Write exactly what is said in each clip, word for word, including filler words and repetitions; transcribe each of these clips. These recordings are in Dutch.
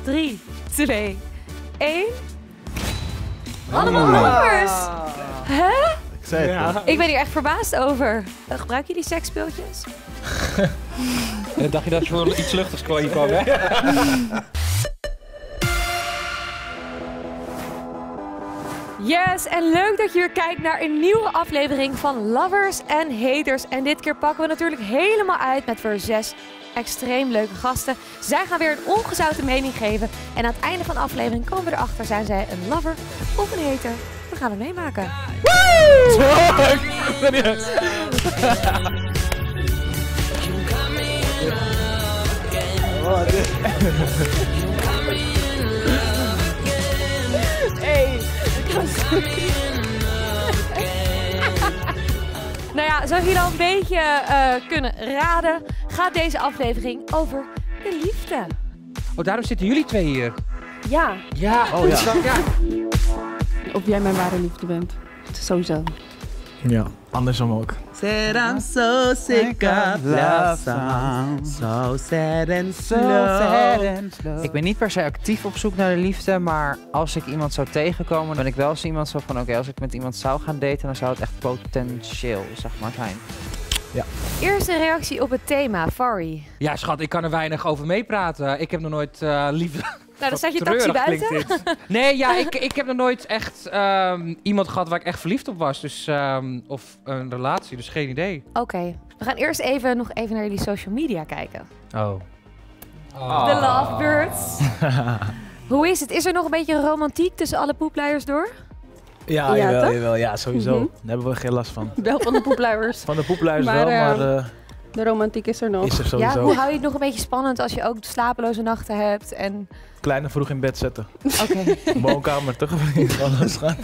drie, twee, één. Allemaal lovers! Hè? Ik zei het Ja. toch. Ik ben hier echt verbaasd over. Uh, gebruiken jullie seksspeeltjes? En dacht je dat je voor iets luchtigs kwam, kwam hè? Yes, en leuk dat je weer kijkt naar een nieuwe aflevering van Lovers en Haters. En dit keer pakken we natuurlijk helemaal uit met weer zes extreem leuke gasten. Zij gaan weer een ongezouten mening geven. En aan het einde van de aflevering komen we erachter, zijn zij een lover of een hater? We gaan het meemaken. Hey, nou ja, zoals jullie al een beetje uh, kunnen raden, gaat deze aflevering over de liefde. Oh, daarom zitten jullie twee hier. Ja. Ja, Oh ja. ja. Of jij mijn ware liefde bent. Sowieso. Ja, andersom ook. Said I'm so sick of love songs. So sad and slow. Ik ben niet per se actief op zoek naar de liefde, maar als ik iemand zou tegenkomen, ben ik wel eens iemand zo van, oké, okay, als ik met iemand zou gaan daten, dan zou het echt potentieel, zeg maar, zijn. Ja. Eerste reactie op het thema, Fari. Ja, schat, ik kan er weinig over meepraten. Ik heb nog nooit uh, liefde. Nou, dan staat je Treurig taxi klinkt buiten. dit. Nee, ja, ik, ik heb nog nooit echt um, iemand gehad waar ik echt verliefd op was. Dus, um, of een relatie, dus geen idee. Oké, okay. We gaan eerst even nog even naar jullie social media kijken. Oh. Oh. De Lovebirds. Hoe is het? Is er nog een beetje romantiek tussen alle poepluiers door? Ja, Ja, jawel, toch? jawel, ja, sowieso. Mm-hmm. Daar hebben we geen last van. Wel van de poepluiers. Van de poepluis Maar, wel, uh, maar uh, De romantiek is er nog. is er Ja, sowieso. hoe hou je het nog een beetje spannend als je ook slapeloze nachten hebt? En... Kleine vroeg in bed zetten. Oké. Okay. Woonkamer, toch? Alles gaat.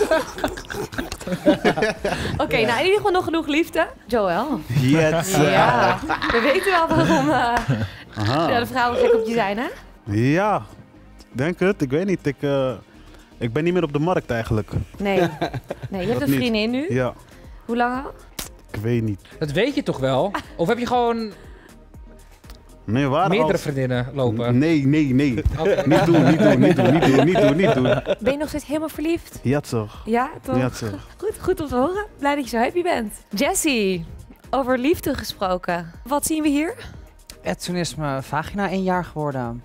Oké, okay, nou in ieder geval nog genoeg liefde. Joël. Yes. Ja, we weten wel waarom uh, Aha. ja, de vrouwen gek op je zijn, hè? Ja, denk het. Ik weet niet. Ik, uh, ik ben niet meer op de markt eigenlijk. Nee. Nee, je hebt Dat een niet. vriendin nu. Ja, Hoe lang al? ik weet niet. Dat weet je toch wel? Of heb je gewoon Nee, waar meerdere als- vriendinnen lopen? Nee, nee, nee. Okay. Niet doen, niet doen, niet doen, niet doen, niet doen, niet doen. Ben je nog steeds helemaal verliefd? Ja, toch. Ja, toch? Ja, toch. Goed, goed om te horen. Blij dat je zo happy bent. Jessie, over liefde gesproken. Wat zien we hier? En toen is mijn vagina één jaar geworden.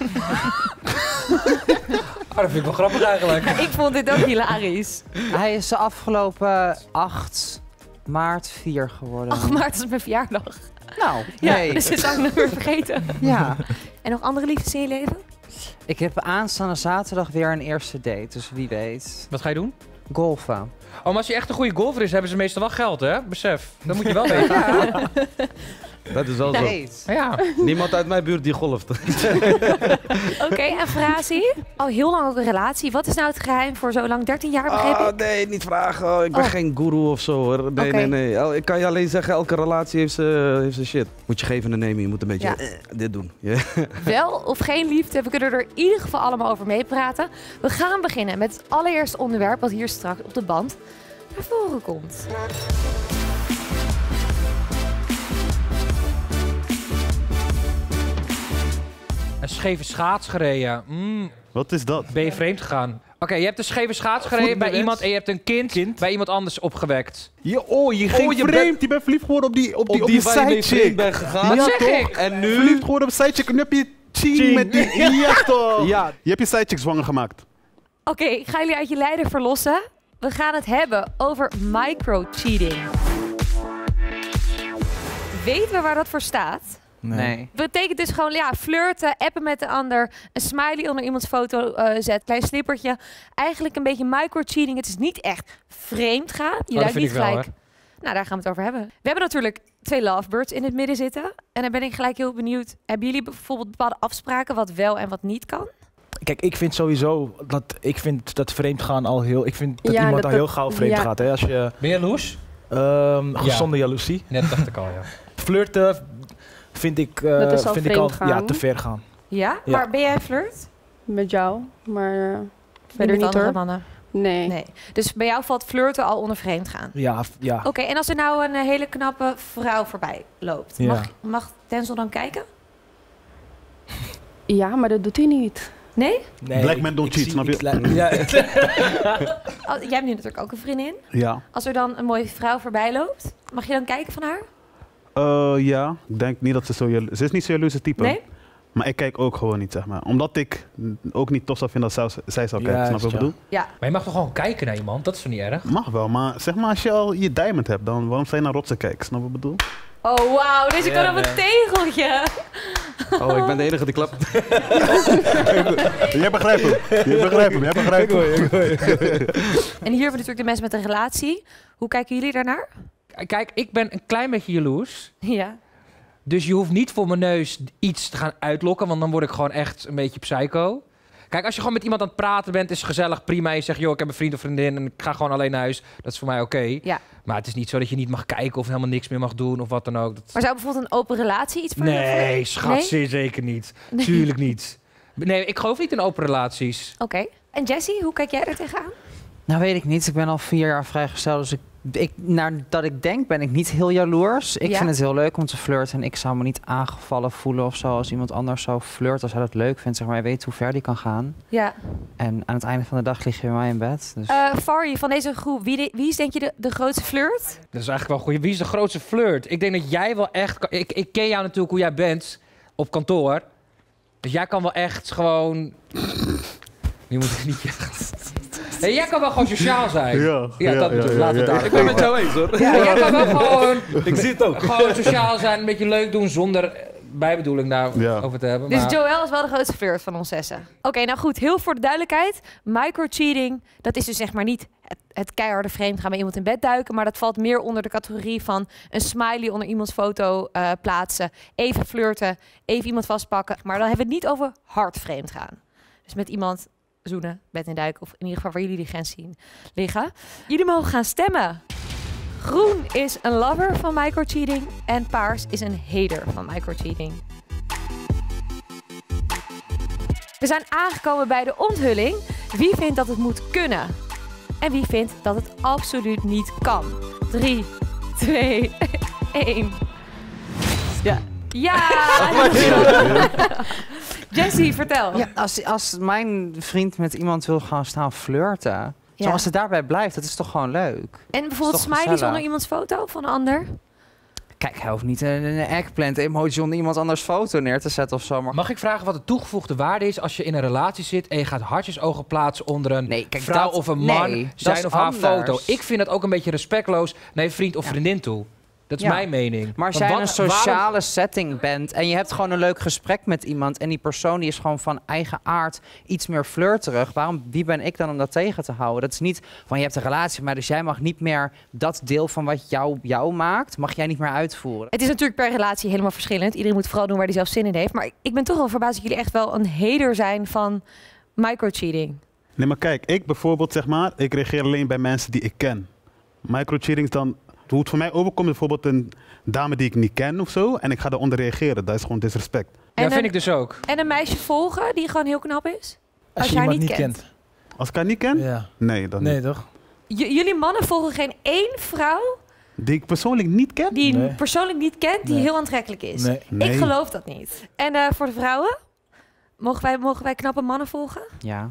Oh, dat vind ik wel grappig eigenlijk. Ik vond dit ook hilarisch. Hij is de afgelopen acht maart vier geworden. acht maart is mijn verjaardag. Nou, Ja, nee. dus dit zou ik nog weer vergeten. Ja. En nog andere liefdes in je leven? Ik heb aanstaande zaterdag weer een eerste date, dus wie weet. Wat ga je doen? Golfen. Oh, maar als je echt een goede golfer is, hebben ze meestal wel geld, hè? Besef. Dat moet je wel weten. Ja. Dat is wel zo. Date. Ja. Niemand uit mijn buurt die golft. Oké, okay, en Frazi? Al heel lang ook een relatie. Wat is nou het geheim voor zo lang? dertien jaar begreep Oh, ik? nee, niet vragen. Oh, ik ben Oh. geen guru of zo hoor. Nee, Oké. nee, nee. El- Ik kan je alleen zeggen, elke relatie heeft zijn heeft zijn shit. Moet je geven en nemen. Je moet een beetje Ja. eh, dit doen. Yeah. Wel of geen liefde, we kunnen er in ieder geval allemaal over meepraten. We gaan beginnen met het allereerste onderwerp wat hier straks op de band naar voren komt. Een scheve schaats gereden. Mm, Wat is dat? ben je vreemd gegaan? Oké, okay, je hebt een scheve schaats gereden bij Voetbalwens. iemand en je hebt een kind, Kind. bij iemand anders opgewekt. Je, oh, je ging je vreemd. bent- Je bent verliefd geworden op die, op die, Op die waar je mee vreemd bent gegaan. Wat Ja, zeg toch? ik? En nu... Verliefd geworden op een sidechick en nu heb je ching Ching. met die... Ja, toch? Ja, Je hebt je sidechick zwanger gemaakt. Oké, okay, ik ga jullie uit je lijden verlossen. We gaan het hebben over micro-cheating. Weten we waar dat voor staat? Nee. Betekent dus gewoon ja, flirten, appen met de ander, een smiley onder iemands foto uh, zet, klein slippertje. Eigenlijk een beetje micro-cheating. Het is niet echt vreemd gaan. Je dat duikt vind niet ik wel, gelijk. Nou, daar gaan we het over hebben. We hebben natuurlijk twee lovebirds in het midden zitten. En dan ben ik gelijk heel benieuwd. Hebben jullie bijvoorbeeld bepaalde afspraken wat wel en wat niet kan? Kijk, ik vind sowieso dat ik vind dat vreemdgaan al heel. Ik vind dat Ja, iemand dat al heel dat- gauw vreemd ja. gaat. Hè? Als je Ben je loes? ehm, gezonde jaloezie. Net dacht ik al, ja. Flirten vind ik, uh, Dat is al vind ik al vreemd ja, gaan. te ver gaan. Ja? Ja. Maar ben jij flirt? Met jou, maar uh, Niet verder met niet andere hoor. mannen? Nee. Nee. Dus bij jou valt flirten al onder vreemd gaan? Ja, f- ja. Oké, en als er nou een eh, hele knappe vrouw voorbij loopt, Ja. mag, mag Denzel dan kijken? Ja, maar dat doet hij niet. Nee? Nee, Black ik- men don't ik cheat, zie- snap je? ik sla- Ja, Als- jij hebt nu natuurlijk ook een vriendin. Ja. Als er dan een mooie vrouw voorbij loopt, mag je dan kijken van haar? Uh, ja, ik denk niet dat ze zo... jalo- Ze is niet zo'n jaloerse type. Nee? Maar ik kijk ook gewoon niet, zeg maar. Omdat ik ook niet tof zou vinden dat zij, zij zou kijken. Juist, Snap je wat ik ja. bedoel? Ja. Maar je mag toch gewoon kijken naar iemand? Dat is toch niet erg? Mag wel, maar zeg maar als je al je diamond hebt, dan waarom zou je naar rotsen kijken? Snap je wat ik bedoel? Oh, wauw. Deze Ja, kan op een nee. tegeltje. Oh, ik ben de enige die klapt. Jij begrijpt hem. Je begrijpt hem. Jij begrijpt hem. En hier hebben we natuurlijk de mensen met een relatie. Hoe kijken jullie daarnaar? Kijk, ik ben een klein beetje jaloers. Ja. Dus je hoeft niet voor mijn neus iets te gaan uitlokken, want dan word ik gewoon echt een beetje psycho. Kijk, als je gewoon met iemand aan het praten bent, is het gezellig, prima. Je zegt, joh, ik heb een vriend of vriendin en ik ga gewoon alleen naar huis. Dat is voor mij oké. Ja. Maar het is niet zo dat je niet mag kijken of helemaal niks meer mag doen of wat dan ook. Dat... Maar zou bijvoorbeeld een open relatie iets voor je- Nee, schat, Nee? zeer zeker niet. Nee. Tuurlijk niet. Nee, ik geloof niet in open relaties. Oké. En Jessie, hoe kijk jij er tegenaan? Nou, weet ik niet. Ik ben al vier jaar vrijgesteld, dus ik, ik, naar dat ik denk ben ik niet heel jaloers. Ik Ja? vind het heel leuk om te flirten en ik zou me niet aangevallen voelen of zo als iemand anders zou flirten, als hij dat leuk vindt. Zeg maar, je weet hoe ver die kan gaan. Ja. En aan het einde van de dag lig je bij mij in bed. Dus. Uh, Fari, van deze groep, wie, de- wie is denk je de, de grootste flirt? Dat is eigenlijk wel goed. Wie is de grootste flirt? Ik denk dat jij wel echt... kan- Ik, ik ken jou natuurlijk hoe jij bent op kantoor. Dus jij kan wel echt gewoon... Je moet het niet... Nee, jij kan wel gewoon sociaal zijn. Ja, Ja, dat bedoel ik. Laat het daar. Ik ben met jou eens hoor. Ja, jij kan wel gewoon, ik zie het ook. gewoon sociaal zijn, een beetje leuk doen zonder eh, bijbedoeling daarover Ja. te hebben. Dus Maar... Joël is wel de grootste flirt van ons zessen. Oké, nou goed, heel voor de duidelijkheid. Microcheating, dat is dus zeg maar niet het, het keiharde vreemd gaan bij iemand in bed duiken, maar dat valt meer onder de categorie van een smiley onder iemands foto uh, plaatsen, even flirten, even iemand vastpakken. Maar dan hebben we het niet over hard vreemd gaan. Dus met iemand zoenen, bed in duiken, of in ieder geval waar jullie die grens zien liggen. Jullie mogen gaan stemmen. Groen is een lover van microcheating en paars is een hater van microcheating. We zijn aangekomen bij de onthulling. Wie vindt dat het moet kunnen? En wie vindt dat het absoluut niet kan? drie, twee, één. Ja. Ja! Jessie, vertel. Ja, als, als mijn vriend met iemand wil gaan staan flirten, Ja. zoals het daarbij blijft, dat is toch gewoon leuk. En bijvoorbeeld Is toch smileys gezellig? onder iemands foto van een ander? Kijk, hij hoeft niet een, een eggplant emoji onder iemand anders foto neer te zetten of zo. Maar Mag ik vragen wat de toegevoegde waarde is als je in een relatie zit en je gaat hartjesogen plaatsen onder een Nee, kijk, vrouw dat- of een man, nee, dat zijn is of haar anders. foto? Ik vind dat ook een beetje respectloos naar je vriend of Ja. vriendin toe. Dat is Ja. mijn mening. Maar als Want jij in wat- een sociale waarom- setting bent en je hebt gewoon een leuk gesprek met iemand en die persoon die is gewoon van eigen aard iets meer flirterig, waarom, wie ben ik dan om dat tegen te houden? Dat is niet van je hebt een relatie, maar dus jij mag niet meer dat deel van wat jou, jou maakt, mag jij niet meer uitvoeren. Het is natuurlijk per relatie helemaal verschillend. Iedereen moet vooral doen waar hij zelf zin in heeft. Maar ik- ik ben toch wel verbaasd dat jullie echt wel een hater zijn van microcheating. Nee, maar kijk, ik bijvoorbeeld, zeg maar, ik reageer alleen bij mensen die ik ken. Microcheating is dan, hoe het voor mij overkomt, is bijvoorbeeld een dame die ik niet ken of zo, en ik ga eronder reageren. Dat is gewoon disrespect. Ja, En vind een- ik dus ook. En een meisje volgen die gewoon heel knap is? Als je haar iemand niet niet kent. kent. Als ik haar niet ken? Ja. Nee, dan Nee, niet. toch? J- jullie mannen volgen geen één vrouw Die ik persoonlijk niet ken? die je Nee. persoonlijk niet kent, die Nee. heel aantrekkelijk is. Nee. Nee. Ik geloof dat niet. En eh, voor de vrouwen? Mogen wij, mogen wij knappe mannen volgen? Ja.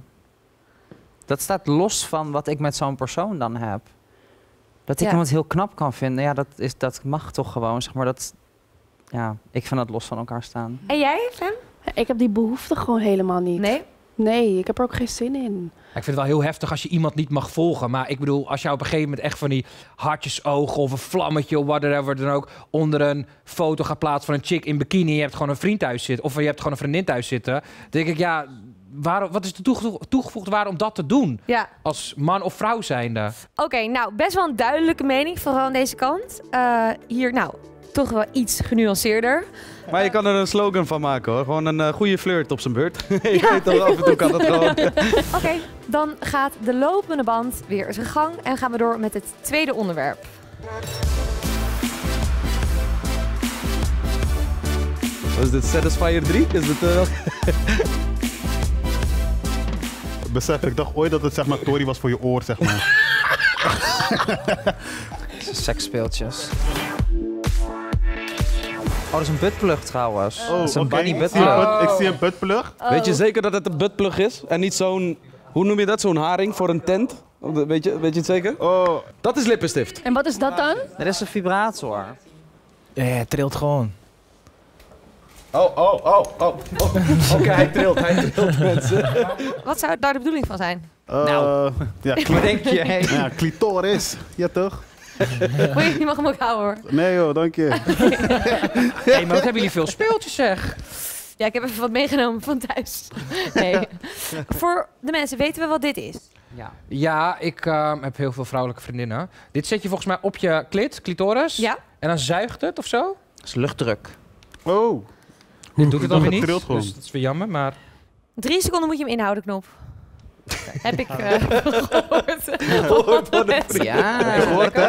Dat staat los van wat ik met zo'n persoon dan heb. Dat ik Ja. iemand heel knap kan vinden, ja, dat, is, dat mag toch gewoon, zeg maar, dat, ja, ik vind dat los van elkaar staan. En jij, Fem? Ik heb die behoefte gewoon helemaal niet. Nee? Nee, ik heb er ook geen zin in. Ik vind het wel heel heftig als je iemand niet mag volgen. Maar ik bedoel, als je op een gegeven moment echt van die hartjesogen of een vlammetje of whatever dan ook onder een foto gaat plaatsen van een chick in bikini en je hebt gewoon een vriend thuis zitten of je hebt gewoon een vriendin thuis zitten, dan denk ik, ja, waarom, wat is de toegevoeg- toegevoegde waarde om dat te doen Ja. als man of vrouw zijnde? Oké, nou, best wel een duidelijke mening, vooral aan deze kant. Eh, hier, nou, toch wel iets genuanceerder. Maar je kan er een slogan van maken hoor. Gewoon een eh, goede flirt op zijn beurt. je Ja, weet toch, af en toe kan dat gewoon. Oké, dan gaat de lopende band weer zijn gang en gaan we door met het tweede onderwerp. Wat is dit? Satisfyer drie? Is dit, uh... Besef, ik dacht ooit dat het zeg maar Tory was voor je oor, zeg maar. Seksspeeltjes. Oh, dat is een buttplug trouwens. Oh, dat is een oké. bunny Ik zie een buttplug. but- Ik zie een buttplug. Oh. Weet je zeker dat het een buttplug is? En niet zo'n, hoe noem je dat, zo'n haring voor een tent? Weet je, weet je het zeker? Oh, Dat is lippenstift. En wat is dat dan? Dat is een vibrator. Ja, het trilt gewoon. Oh, oh, oh, oh. oh. Oké, hij trilt, hij trilt mensen. Wat zou daar de bedoeling van zijn? uh, Nou. Ja, Wat cli- denk je? Hey. ja, clitoris. Ja, toch? Moet je, je mag hem ook houden hoor. Nee joh, dank je. Hé, maar wat hebben jullie veel speeltjes zeg. Ja, ik heb even wat meegenomen van thuis. Nee. Voor de mensen, weten we wat dit is? Ja. Ja, ik ehm, heb heel veel vrouwelijke vriendinnen. Dit zet je volgens mij op je klit, clitoris. Ja. En dan zuigt het of zo. Dat is luchtdruk. Oh. Dit doet het dan weer niet. trilt gewoon. Dus dat is weer jammer, maar... Drie seconden moet je hem inhouden, knop. Heb ik uh, gehoord. Ja. Gehoord hè?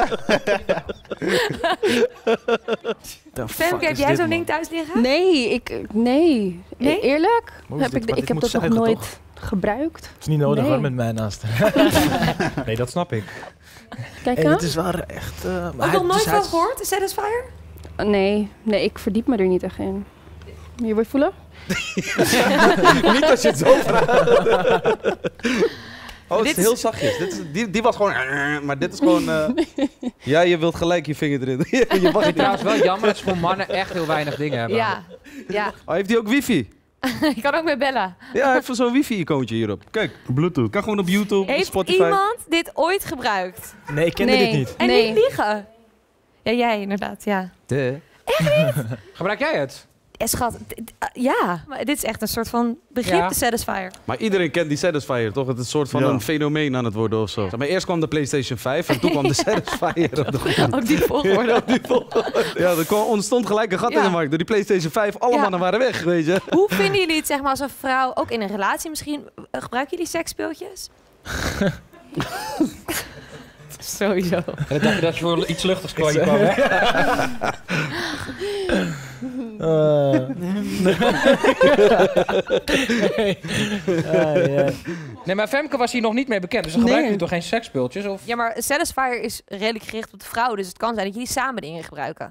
Femke, heb jij zo'n ding thuis liggen? Nee, ik, nee. Nee? Eerlijk? Hoe is Heb dit? ik, Maar ik dit heb moet dat nog zuigen, nooit gebruikt. Het is niet nodig Nee. hoor, met mij naast. Nee, dat snap ik. Kijk En aan. het is wel echt... Uh, Ook nog nooit van gehoord, de Satisfyer? Nee, nee, ik verdiep me er niet echt in. Je wil je voelen? Niet als je het zo vraagt. Oh, het Dit is heel zachtjes. Dit is, die, die was gewoon... Maar dit is gewoon... Uh, ja, je wilt gelijk je vinger erin. je Ik mag vind het niet. trouwens wel jammer dat ze voor mannen echt heel weinig dingen hebben. Ja. ja. Oh, heeft hij ook wifi? Ik kan ook met bellen. Ja, hij heeft zo'n wifi-icoontje hierop. Kijk, Bluetooth. kan gewoon op YouTube, Heeft Spotify. iemand dit ooit gebruikt? Nee, ik kende Nee. dit niet. En Nee. niet liegen? Ja, jij inderdaad, ja. De. Gebruik jij het? Ja, schat, d- d- uh, ja. Maar dit is echt een soort van begrip, Ja. de Satisfyer. Maar iedereen kent die Satisfyer, toch? Het is een soort van Ja. een fenomeen aan het worden of zo. Maar eerst kwam de PlayStation vijf en toen kwam de Satisfyer op de grond. Ook die volgorde. Ja, er kwam, ontstond gelijk een gat Ja. in de markt. Door die PlayStation vijf, alle Ja. mannen waren weg, weet je. Hoe vinden jullie het, zeg maar, als een vrouw, ook in een relatie misschien, uh, gebruiken jullie seksspeeltjes? Sowieso. En dan dacht je dat je voor iets luchtigs kwam. kwam hè? Uh, Ah, ja. Nee, maar Femke was hier nog niet mee bekend. Dus dan Nee. gebruiken jullie toch geen seksspeeltjes? Of... Ja, maar een Satisfyer is redelijk gericht op de vrouw, dus het kan zijn dat jullie samen dingen gebruiken.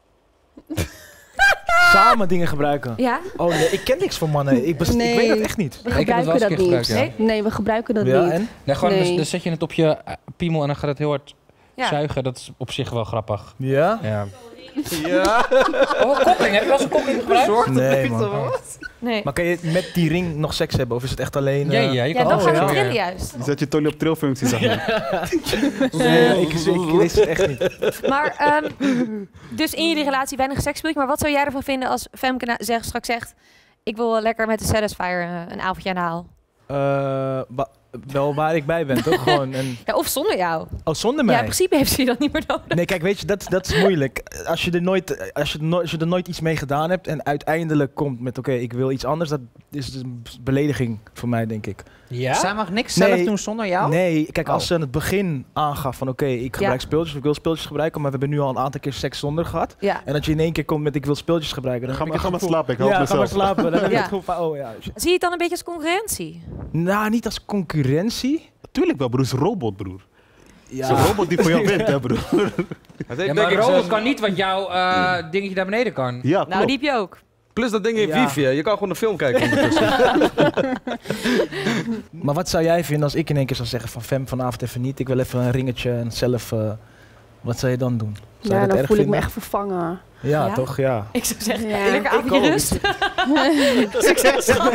Samen dingen gebruiken. Ja? Oh nee, ik ken niks van mannen. Ik, best- ik Nee. weet dat echt niet. We Ik heb het wel gebruiken eens dat een keer niet. gebruikt, Nee? Nee, we gebruiken dat Ja, niet. en? Nee, gewoon, Nee. Dus, dan zet je het op je eh, piemel en dan gaat het heel hard Ja. zuigen. Dat is op zich wel grappig. Ja? Ja. Ja. Oh, kokking. Heb je wel eens een kokking gebruikt? Nee man. Nee. Maar kan je met die ring nog seks hebben? Of is het echt alleen... Ja, eh, ja, je Ja, kan dan Oh, gaat ja. het zo, trillen ja. juist. Je zet je tolie op trilfunctie, zeg maar. Nee, ik, ik, ik wist het echt niet. Maar, ehm, dus in jullie relatie weinig seksspeeltje. Maar wat zou jij ervan vinden als Femke na- zegt, straks zegt... Ik wil wel lekker met de Satisfyer eh, een avondje aan de haal. Eh, wa- wel waar ik bij ben, toch? Gewoon een... Ja, of zonder jou. Oh, zonder Ja, mij? in principe heeft ze je dan niet meer nodig. Nee, kijk, weet je, dat, dat is moeilijk. Als je, er nooit, als, je no- als je er nooit iets mee gedaan hebt en uiteindelijk komt met, oké, ik wil iets anders, dat is een belediging voor mij, denk ik. Ja? Zij mag niks Nee. zelf doen zonder jou? Nee, kijk, Oh. als ze aan het begin aangaf van, oké, ik gebruik Ja. speeltjes, of ik wil speeltjes gebruiken, maar we hebben nu al een aantal keer seks zonder gehad. Ja. En dat je in één keer komt met, ik wil speeltjes gebruiken. Dan Ga heb maar, ik ga het maar gevoel- slapen, ik help Ja, ga maar mezelf. slapen. Dan heb ik Ja. het gevoel van, oh ja. Zie je het dan een beetje als concurrentie? Nou, niet als concurrentie. Tuurlijk wel, broer. Het is een robot, broer. Ja. Het is een robot die voor jou wint, hè, broer. Het heeft Ja, denk maar ik robot zelfs- kan niet wat jouw eh, dingetje naar beneden kan. Ja, Nou, klopt. die heb je ook. Plus dat ding heeft Ja. wifi, hè. Je kan gewoon een film kijken ondertussen. Maar wat zou jij vinden als ik in één keer zou zeggen van, Fem, vanavond even niet, ik wil even een ringetje en zelf... eh, wat zou je dan doen? Zou je Ja, dat dan erg voel ik me vinden? echt vervangen. Ja, Ja? toch? Ja. Ik zou zeggen, Ja. lekker Ik avondje ook. rust. Succes, schat.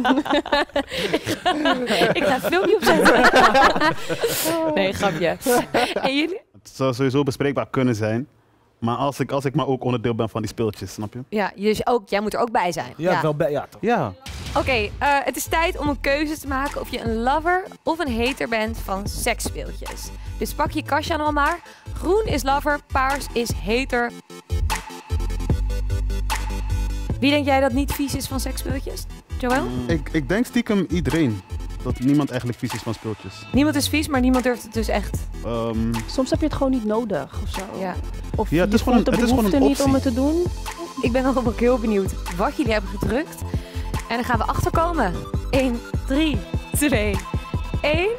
Ik ga het filmpje opzetten. Nee, grapje. En jullie? Het zou sowieso bespreekbaar kunnen zijn. Maar als ik, als ik maar ook onderdeel ben van die speeltjes, snap je? Ja, dus ook, jij moet er ook bij zijn. Ja, wel bij, ja, toch? Ja. Oké, eh, het is tijd om een keuze te maken of je een lover of een hater bent van seksspeeltjes. Dus pak je kastje dan maar. Groen is lover, paars is hater. Wie denk jij dat niet vies is van seksspeeltjes? Joël? Ik, ik denk stiekem iedereen. Dat niemand eigenlijk vies is van speeltjes. Niemand is vies, maar niemand durft het dus echt. Ehm, Soms heb je het gewoon niet nodig of zo. Ja. Of Ja, het je is gewoon voelt de een- het is gewoon behoefte een niet om het optie. te doen. Ik ben dan ook heel benieuwd wat jullie hebben gedrukt. En dan gaan we achterkomen. één, drie, twee, één.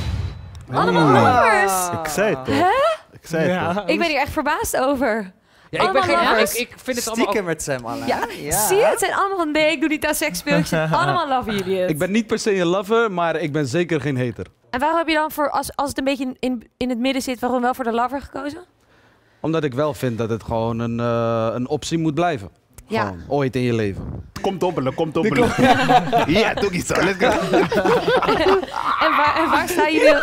Allemaal Oeh. lovers! Ik zei het toch? Hè? Ik zei het toch? Ik ben hier echt verbaasd over. Ja, ik, ben geen, allemaal ik, lovers. ik vind het allemaal... Stiekem met Sam Alain. Ja, zie je? Het zijn allemaal van nee, ik doe niet aan seksspeeltjes. Allemaal loven jullie het. Ik ben niet per se een lover, maar ik ben zeker geen hater. En waarom heb je dan voor, als, als het een beetje in, in het midden zit, waarom wel voor de lover gekozen? Omdat ik wel vind dat het gewoon een, uh, een optie moet blijven. Ja. Gewoon, ooit in je leven. Komt dobbelen, komt dobbelen. Ja, doe iets zo. Let's go. En waar, en waar staan jullie...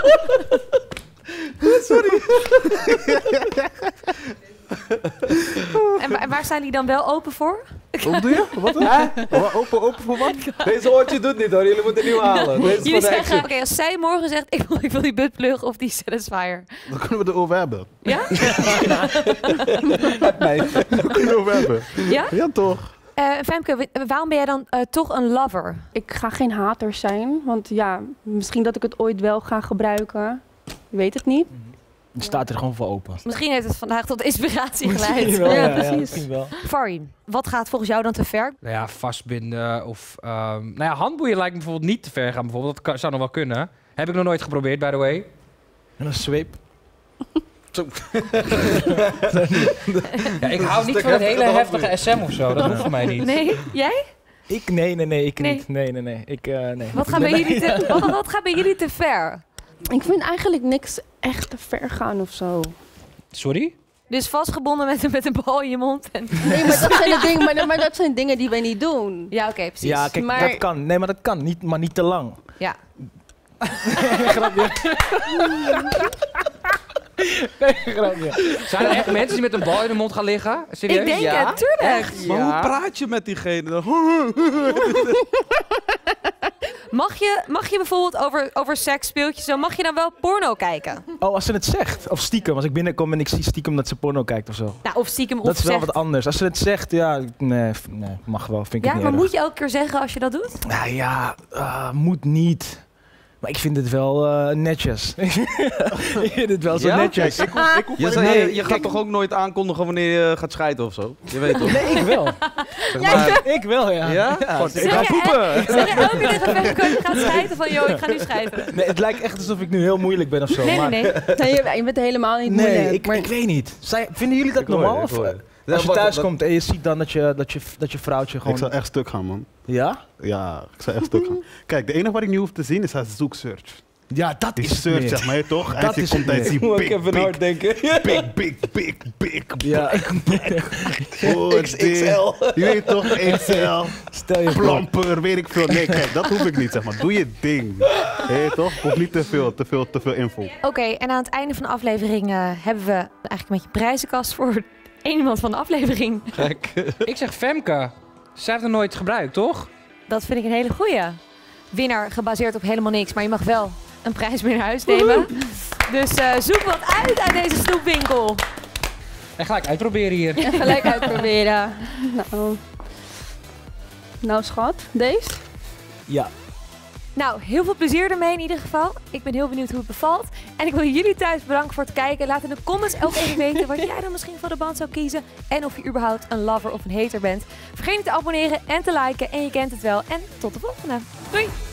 En, wa- en waar staan jullie dan wel open voor? Hoe doe je? Wat? Open, open voor wat? Deze oortje doet niet hoor, jullie moeten nieuw halen. Deze is Jullie voor de zeggen, oké, action. als zij morgen zegt, ik wil, ik wil die buttplug of die satisfier. Dan kunnen we het erover hebben. Ja? Nee. Dan kunnen we het erover hebben. Ja? Ja, toch? Eh, Femke, wa- waarom ben jij dan eh, toch een lover? Ik ga geen hater zijn, want ja, misschien dat ik het ooit wel ga gebruiken. Ik weet het niet. Je staat er gewoon voor open. Misschien heeft het vandaag tot inspiratie Misschien geleid. wel, Ja, ja, precies. ja, misschien wel. Farin, wat gaat volgens jou dan te ver? Nou ja, vastbinden of... ehm, nou ja, handboeien lijkt me bijvoorbeeld niet te ver gaan. Bijvoorbeeld. Dat kan- zou nog wel kunnen. Heb ik nog nooit geprobeerd, by the way. En een sweep. Ja, ik hou niet van het hele heftige S M of zo. Dat hoeft voor mij niet. Nee, jij? Ik? Nee, nee, nee, ik Nee. niet. Nee, nee, nee. Ik, uh, nee. Wat gaat, bij jullie te, wat, wat gaat bij jullie te ver? Ik vind eigenlijk niks echt te ver gaan of zo. Sorry? Dus vastgebonden met, met een bal in je mond. En... Nee, maar dat zijn de dingen, maar, maar dat zijn dingen die wij niet doen. Ja, oké, precies. Ja, kijk, Maar- dat kan. Nee, maar dat kan. Niet, maar niet te lang. Ja. Nee, grapje. Zijn er echt mensen die met een bal in de mond gaan liggen? Serieus? Ik denk Ja? het, tuurlijk. Maar Ja. hoe praat je met diegene? Mag je, mag je bijvoorbeeld over, over seks, speeltjes, zo, mag je dan wel porno kijken? Oh, als ze het zegt. Of stiekem. Als ik binnenkom en ik zie stiekem dat ze porno kijkt of zo. Nou, of stiekem of Dat is wel zegt. wat anders. Als ze het zegt, ja, nee, f- nee mag wel. Vind ik Ja, het niet maar erg. moet je elke keer zeggen als je dat doet? Nou ja, ah, moet niet. Maar ik vind het wel eh, netjes. Ik vind het wel zo Ja? netjes. Kijk, ik hoef, ik hoef Je, maar- zei, Nee, je, je gaat kijk- toch ook nooit aankondigen wanneer je gaat scheiden of zo? Je weet toch? Nee, ik wel. Zeg maar, Ik wel, ja. ja? Ja, Ik ga je- poepen. Zeg je elke keer tegen Femke, je gaat scheiden van, joh, ik ga nu scheiden. Nee, het lijkt echt alsof ik nu heel moeilijk ben of zo. Nee, nee, maar nee. Nee, je, je bent helemaal niet Nee, moeilijk. ik, maar ik weet niet. Zij, vinden jullie dat Ik hoor normaal? je, ik Of, hoor je. eh, als je Ja, thuis wat- komt en je ziet dan dat je, dat je, dat je vrouwtje Ik gewoon... zou echt stuk gaan, man. Ja? Ja, ik zou echt stuk gaan. Kijk, de enige wat ik nu hoef te zien is haar zoeksearch. Ja, dat Die is het search, meer. zeg maar, je toch? En Dat je is komt het uit meer. die Moet big, ik even big, hard denken. big, big, big, big, Ja, oh, X X L. Je weet toch, X L, stel je voor. plomper, weet ik veel. Nee, kijk, dat hoef ik niet, zeg maar. Doe je ding. Hé, toch? Hoef niet te veel, te veel, te veel info. Oké, en aan het einde van de aflevering eh, hebben we eigenlijk een beetje prijzenkast voor één iemand van de aflevering. Gek. Ik zeg Femke. Zij heeft het nooit gebruikt, toch? Dat vind ik een hele goeie. Winnaar gebaseerd op helemaal niks, maar je mag wel een prijs mee naar huis nemen. Dus eh, zoek wat uit uit deze snoepwinkel. En ga ik uitproberen hier. En gelijk uitproberen. Nou, nou schat, deze? Ja. Nou, heel veel plezier ermee in ieder geval. Ik ben heel benieuwd hoe het bevalt. En ik wil jullie thuis bedanken voor het kijken. Laat in de comments ook even weten wat jij dan misschien voor de band zou kiezen. En of je überhaupt een lover of een hater bent. Vergeet niet te abonneren en te liken. En je kent het wel. En tot de volgende. Doei!